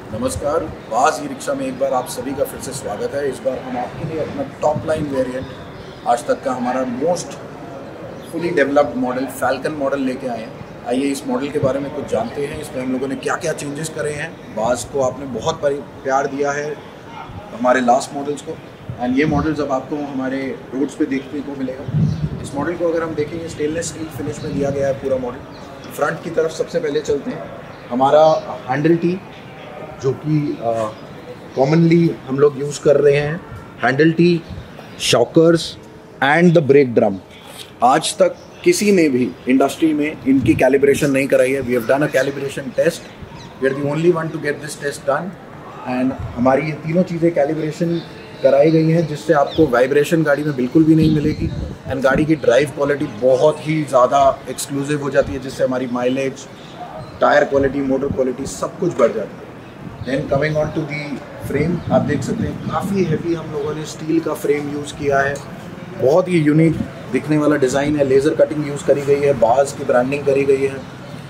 नमस्कार, बाज़ e rickshaw में एक बार आप सभी का फिर से स्वागत है। इस बार हम आपके लिए अपना टॉप लाइन वेरिएंट आज तक का हमारा most fully developed model falcon model लेके आए हैं। आइए इस मॉडल के बारे में कुछ जानते हैं। इसमें हम लोगों ने क्या क्या चेंजेस करे हैं। बाज़ को आपने बहुत प्यार दिया है हमारे लास्ट मॉडल्स को, एंड ये मॉडल्स अब आपको हमारे रोड्स पे देखने को मिलेगा। इस मॉडल को अगर हम देखेंगे स्टेनलेस स्टील फिनिश में दिया गया है पूरा मॉडल। फ्रंट की तरफ सबसे पहले चलते हैं। हमारा हैंडल टी जो कि कॉमनली हम लोग यूज़ कर रहे हैं, handle T, shockers and the brake drum. आज तक किसी ने भी इंडस्ट्री में इनकी कैलिब्रेशन नहीं कराई है। We have done a calibration test, we are the only one to get this test done, and हमारी ये तीनों चीज़ें कैलिब्रेशन कराई गई हैं, जिससे आपको वाइब्रेशन गाड़ी में बिल्कुल भी नहीं मिलेगी, एंड गाड़ी की ड्राइव क्वालिटी बहुत ही ज़्यादा एक्सक्लूसिव हो जाती है, जिससे हमारी mileage, tyre quality, motor quality सब कुछ बढ़ जाती है। Then coming on to the frame, आप देख सकते हैं काफ़ी हैवी हम लोगों ने स्टील का फ्रेम यूज़ किया है। बहुत ही यूनिक दिखने वाला डिज़ाइन है। लेज़र कटिंग यूज़ करी गई है, बाज़ की ब्रांडिंग करी गई है।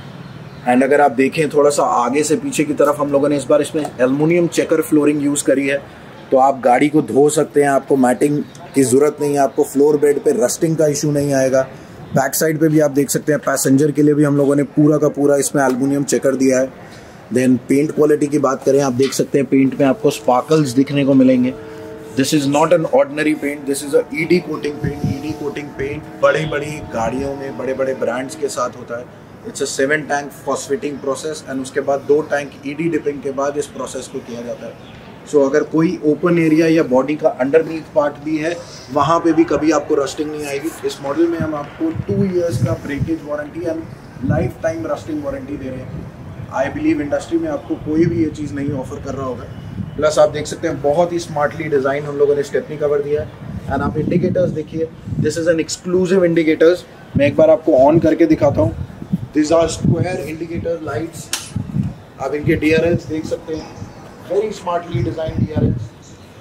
एंड अगर आप देखें थोड़ा सा आगे से पीछे की तरफ, हम लोगों ने इस बार इसमें एल्युमिनियम चेकर फ्लोरिंग यूज़ करी है, तो आप गाड़ी को धो सकते हैं। आपको मैटिंग की ज़रूरत नहीं है, आपको फ्लोर बेड पे रस्टिंग का इशू नहीं आएगा। बैक साइड पे भी आप देख सकते हैं, पैसेंजर के लिए भी हम लोगों ने पूरा का पूरा इसमें एल्युमिनियम चेकर दिया है। देन पेंट क्वालिटी की बात करें, आप देख सकते हैं पेंट में आपको स्पार्कल्स दिखने को मिलेंगे। This is not an ordinary paint, this is a ED coating paint. ED coating paint बड़ी बड़ी गाड़ियों में बड़े बड़े ब्रांड्स के साथ होता है। It's a 7 tank phosphating process, and उसके बाद 2 टैंक ईडी डिपिंग के बाद इस प्रोसेस को किया जाता है। सो अगर कोई ओपन एरिया या बॉडी का अंडरनीथ पार्ट भी है, वहाँ पे भी कभी आपको रस्टिंग नहीं आएगी। इस मॉडल में हम आपको 2 इयर्स का breakage warranty and life time rusting warranty दे रहे हैं। आई बिलीव इंडस्ट्री में आपको कोई भी ये चीज़ नहीं ऑफर कर रहा होगा। प्लस आप देख सकते हैं बहुत ही स्मार्टली डिज़ाइन हम लोगों ने स्टेपनी कवर दिया है। एंड आप इंडिकेटर्स देखिए, this is an exclusive indicators. मैं एक बार आपको ऑन करके दिखाता हूँ। This are square indicator lights. आप इनके DRLs देख सकते हैं, very smartly design DRLs,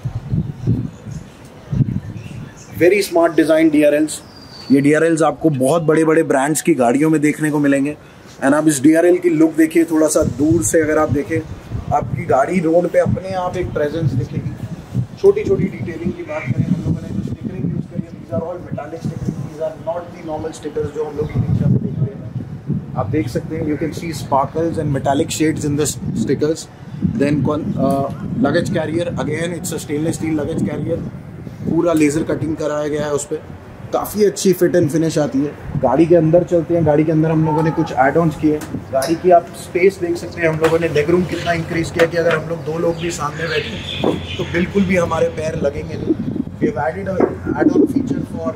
very smart design DRLs। ये DRLs आपको बहुत बड़े बड़े ब्रांड्स की गाड़ियों में देखने को मिलेंगे। एंड आप इस DRL की लुक देखिए, थोड़ा सा दूर से अगर आप देखें, आपकी गाड़ी रोड पे अपने आप एक प्रेजेंस दिखेगी। छोटी छोटी डिटेलिंग की बात करें, हम लोगों ने जो स्टिकरिंग यूज़ करी है, these are all metallic stickering, these are not the normal stickers जो हम लोग ई रिक्शा में देखते हैं। आप देख सकते हैं, you can see sparkles and metallic shades in the stickers. Then luggage carrier, again it's a stainless steel luggage carrier, पूरा लेज़र कटिंग कराया गया है उस पर। काफ़ी अच्छी फिट एंड फिनिश आती है। गाड़ी के अंदर चलते हैं। गाड़ी के अंदर हम लोगों ने कुछ एड ऑन्स किए। गाड़ी की आप स्पेस देख सकते हैं, हम लोगों ने लेग रूम कितना इंक्रीज़ किया कि अगर हम लोग 2 लोग भी सामने बैठे तो बिल्कुल भी हमारे पैर लगेंगे नहीं। We have added add on feature for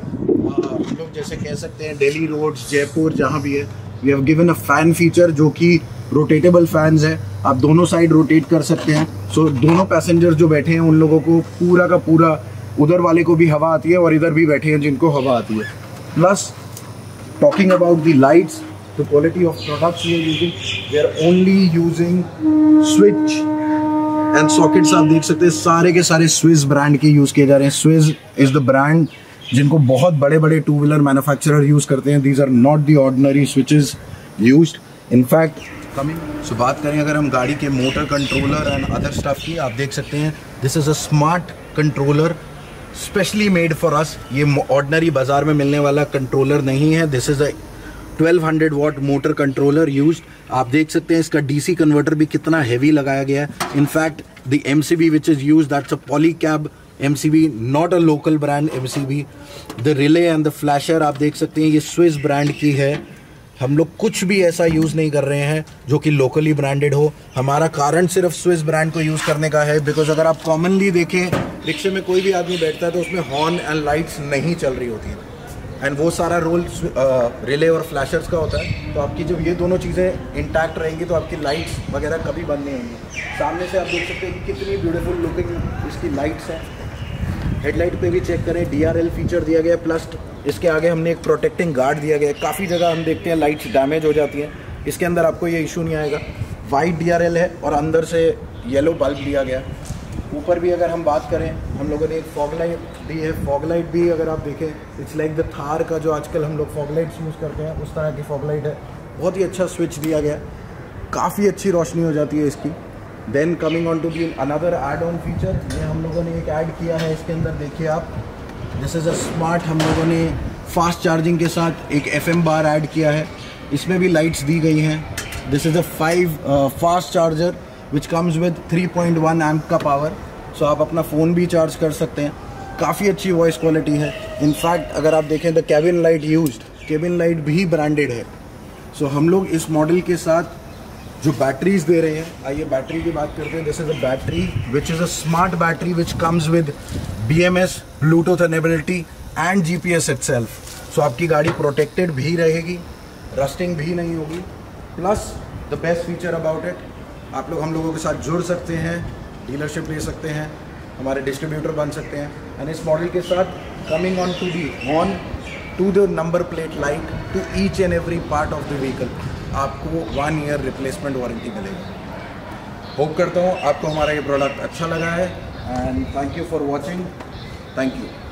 हम लोग जैसे कह सकते हैं दिल्ली रोड्स, जयपुर, जहाँ भी है। We have given a fan feature जो कि रोटेटेबल फैंस है, आप दोनों साइड रोटेट कर सकते हैं। सो दोनों पैसेंजर जो बैठे हैं उन लोगों को पूरा का पूरा, उधर वाले को भी हवा आती है और इधर भी बैठे हैं जिनको हवा आती है। Plus talking about the lights, the quality of products we are using, we are only using switch and sockets. आप देख सकते हैं सारे के सारे स्विस ब्रांड के यूज़ किए जा रहे हैं। स्विस इज़ द ब्रांड जिनको बहुत बड़े बड़े 2 व्हीलर मैन्युफैक्चरर यूज़ करते हैं। These are not the ordinary switches used. In fact so बात करें अगर हम गाड़ी के motor controller and other stuff की, आप देख सकते हैं this is a smart controller specially made for us. ये ऑर्डिनरी बाज़ार में मिलने वाला कंट्रोलर नहीं है। This is a 1200 watt motor controller used. आप देख सकते हैं इसका DC कन्वर्टर भी कितना हैवी लगाया गया है। In fact the MCB which is use, that's a Polycab MCB, not a local brand MCB। The relay and the flasher आप देख सकते हैं, ये स्विस ब्रांड की है। हम लोग कुछ भी ऐसा यूज़ नहीं कर रहे हैं जो कि लोकली ब्रांडेड हो। हमारा कारण सिर्फ स्विस ब्रांड को यूज़ करने का है, बिकॉज अगर आप कॉमनली देखें रिक्शे में कोई भी आदमी बैठता है तो उसमें हॉर्न एंड लाइट्स नहीं चल रही होती हैं, एंड वो सारा रोल रिले और फ्लैशर्स का होता है। तो आपकी जब ये दोनों चीज़ें इंटैक्ट रहेंगी तो आपकी लाइट्स वगैरह कभी बंद नहीं होंगी। सामने से आप देख सकते हैं कितनी ब्यूटीफुल लुकिंग इसकी लाइट्स हैं। हेडलाइट पे भी चेक करें, DRL फीचर दिया गया है, प्लस इसके आगे हमने एक प्रोटेक्टिंग गार्ड दिया गया है। काफ़ी जगह हम देखते हैं लाइट्स डैमेज हो जाती हैं, इसके अंदर आपको ये इशू नहीं आएगा। वाइट DRL है और अंदर से येलो बल्ब दिया गया है। ऊपर भी अगर हम बात करें, हम लोगों ने एक फॉग लाइट दी है। फॉग लाइट भी अगर आप देखें, इट्स लाइक द थार का जो आजकल हम लोग फॉग लाइट्स यूज़ करते हैं उस तरह की फॉग लाइट है। बहुत ही अच्छा स्विच दिया गया, काफ़ी अच्छी रोशनी हो जाती है इसकी। Then coming on to the another add on feature, ये हम लोगों ने एक ऐड किया है इसके अंदर, देखिए आप, दिस इज़ अ स्मार्ट, हम लोगों ने फास्ट चार्जिंग के साथ एक FM बार ऐड किया है, इसमें भी लाइट्स दी गई हैं। This is a 5 fast charger which comes with 3.1 amp का पावर, सो आप अपना फ़ोन भी चार्ज कर सकते हैं। काफ़ी अच्छी वॉइस क्वालिटी है। इनफैक्ट अगर आप देखें the cabin light used, cabin light भी ब्रांडेड है। सो हम लोग इस मॉडल के साथ जो बैटरीज दे रहे हैं, आइए बैटरी की बात करते हैं। This is a battery which is a smart battery which comes with BMS, bluetooth enability and GPS itself. So आपकी गाड़ी प्रोटेक्टेड भी रहेगी, रस्टिंग भी नहीं होगी। Plus the best feature about it, आप लोग हम लोगों के साथ जुड़ सकते हैं, डीलरशिप ले सकते हैं, हमारे डिस्ट्रीब्यूटर बन सकते हैं। एंड इस मॉडल के साथ coming on to the number plate light to each and every part of the vehicle आपको 1 ईयर रिप्लेसमेंट वारंटी मिलेगी। होप करता हूँ आपको हमारा ये प्रोडक्ट अच्छा लगा है, and thank you for watching. Thank you.